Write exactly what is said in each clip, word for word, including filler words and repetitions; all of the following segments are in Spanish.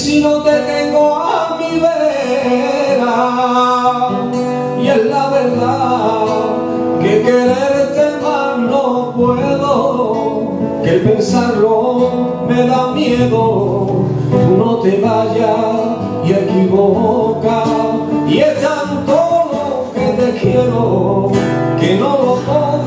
si no te tengo a mi vera? Y es la verdad que quererte más no puedo, que el pensarlo me da miedo. Tú no te vayas y equivoca, y es tanto lo que te quiero que no lo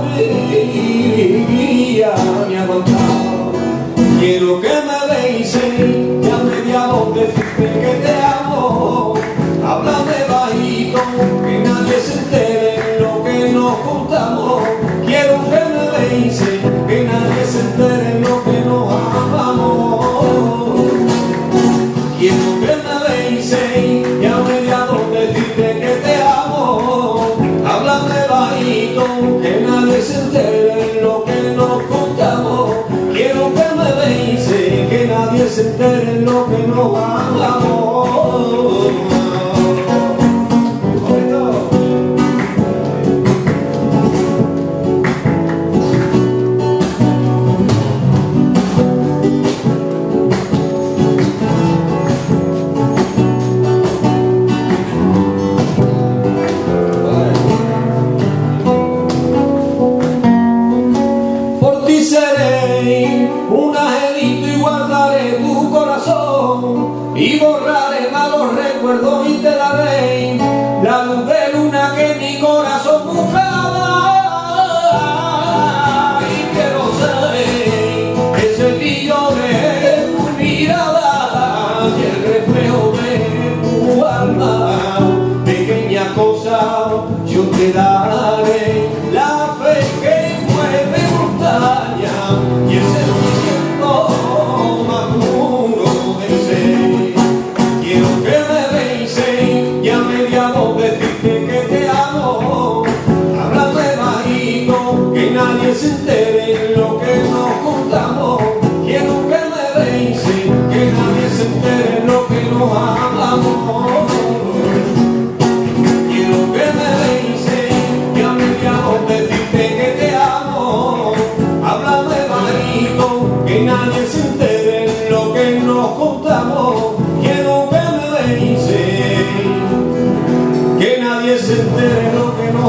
podría ni aguantar. Quiero que me beses y a media voz decirte que te amo. Háblame bajito, que nadie se entere lo que nos juntamos. Quiero que me beses, que nadie se entere lo que nos amamos. Quiero que me beses y a media voz decirte que te amo. Háblame bajito, que nadie se entere lo que nos juntamos. Quiero que me beses, que nadie se entere lo que nos hablamos. Seré un angelito y guardaré tu corazón y borraré malos recuerdos y te daré la luz de luna que mi corazón buscaba. Y quiero ser ese brillo de tu mirada y el reflejo de tu alma. Pequeña cosa yo te daré, la fe que mueve montaña y el sentimiento más puro de ser. Quiero que me beses y a media voz decirte que te amo. Háblame bajito, que nadie se entere lo que nos contamos. Quiero que me beses, que nadie se entere lo que nos hablamos. Quiero que me beses y a media voz decirte que te amo. Háblame bajito, que nadie se entere lo que nos contamos. Quiero que me beses, que nadie se entere lo que nos